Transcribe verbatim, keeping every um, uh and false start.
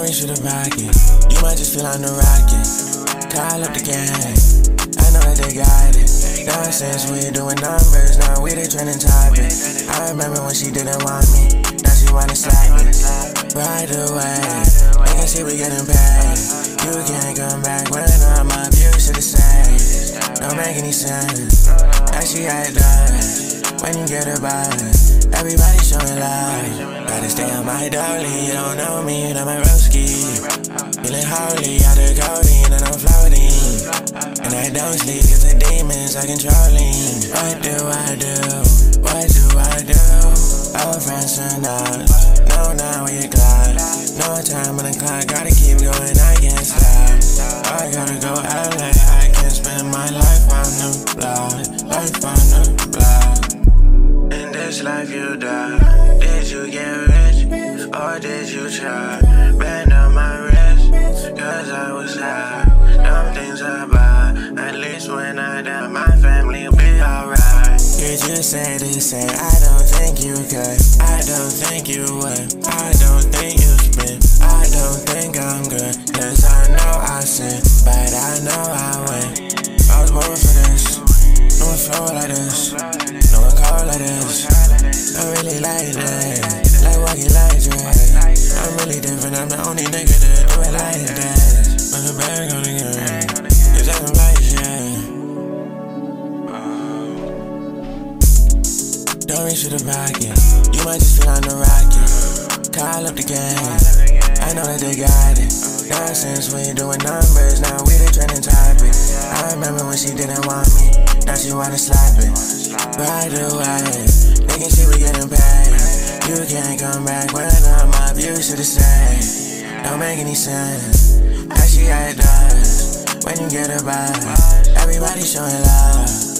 Don't reach for the pocket. You might just feel on the rocket. Call up the gang. I know that they got it. Nonsense, we doing numbers. Now we the trending topic. I remember when she didn't want me. Now she wanna slap me. Right away. They can see we getting paid. You can't come back when I'm up. You should have said. Don't make any sense. That she how it does. When you get a buzz, everybody showing love. Gotta stay on my dolly. You don't know me, you know my broski. Feeling holy, out of codeine and I'm floating. And I don't sleep cause the demons are controlling. What do I do? What do I do? Our friends turn out. No, now we clock. No time on the clock, gotta keep going, I can't stop. I gotta go L A, I can't spend my life on the block. Life on the block. In this life you die. Did you get rich? Or did you try? Bend on my wrist, cause I was high. Dumb things I buy. At least when I die, my family will be alright. You just say this, say I don't think you could. I don't think you would. I don't think you spin. I don't think I'm good. Cause I know I sin, but I know I win. I was born for this. No one flow like this. No one call like this. I really like that. Like walking like Dre. I'm really different. I'm the only nigga that do it like that. Put the bag on the game. Cause I don't like shit. Don't reach for the pocket. You might just feel on the rocket. Call up the gang. I know that they got it. Nonsense, we doing numbers. Now we the trending topic. I remember when she didn't want me. Now she wanna slap it. Right away. They can see we getting paid. You can't come back when I'm up. You should've said. Don't make any sense. How she how it does. When you get a buzz, everybody showing love.